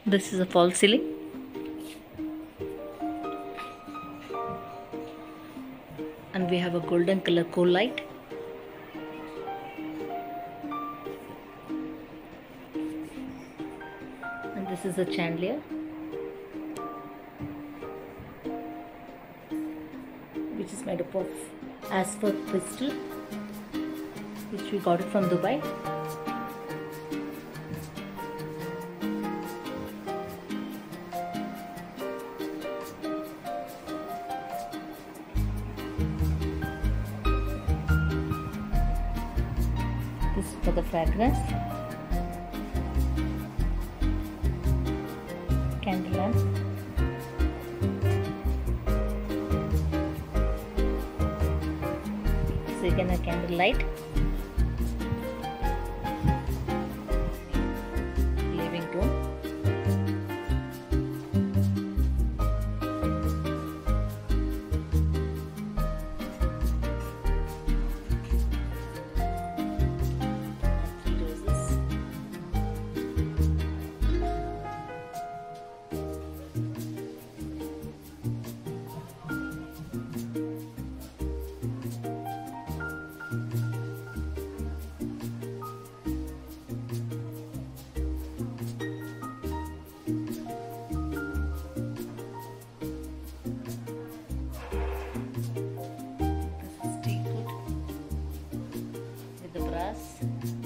This is a false ceiling. And we have a golden color coal light. And this is a chandelier, which is made up of asphalt crystal, which we got it from Dubai. This is for the fragrance. Candle lamp. So again a candle light. Living room. Roses. Teakwood with the brass.